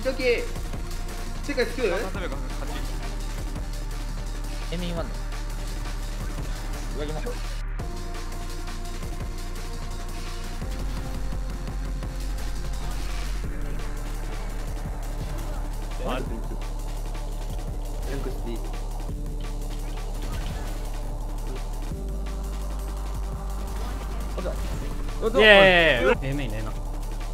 時世界つく。 エミンワンの上着もイエーイ。メインねえな。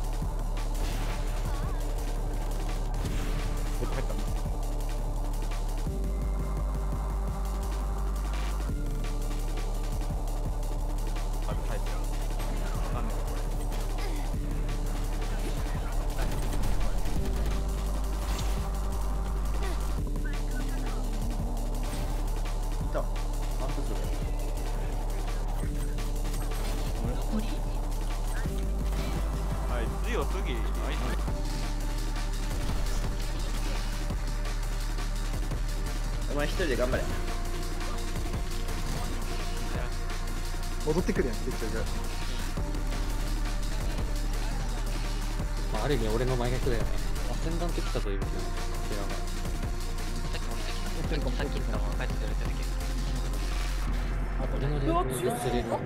強すぎ。 お前一人で頑張れ。 戻ってくるやん、結局。 まあ、ある意味俺の真逆だよね。アセンダント来たというけど、こちらが。 さっき言ったもん帰ってくれてるけど俺のレベルが釣れる。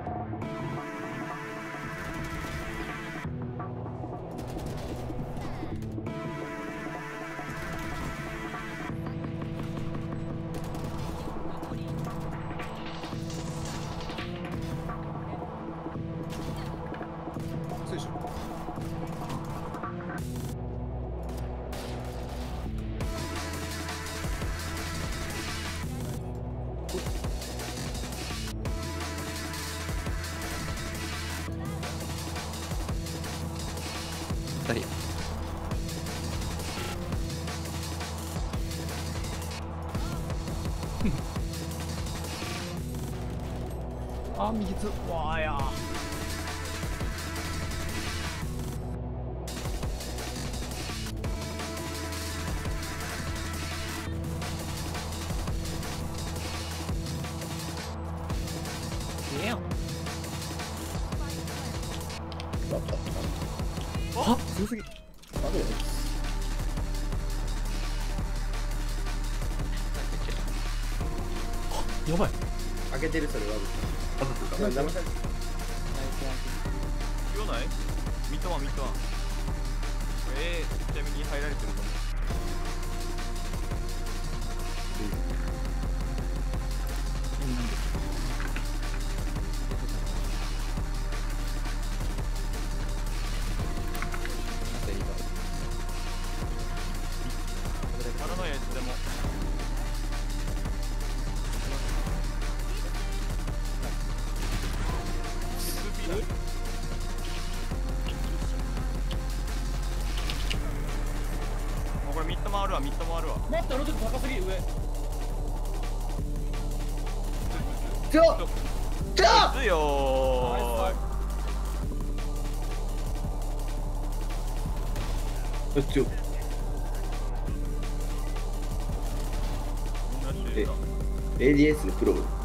2人あ、水。わーや。ええやん。 は強すぎ。 やばい。 開けてるそれは。騙されてる。 言わない？ミッドワン。ちなみに入られてると思う。パラノイアいつでも。もうこれミッド回るわ。 待って、俺ちょっと高すぎ、上。 強っ。 強ーい。 強っ。ADS のプログ。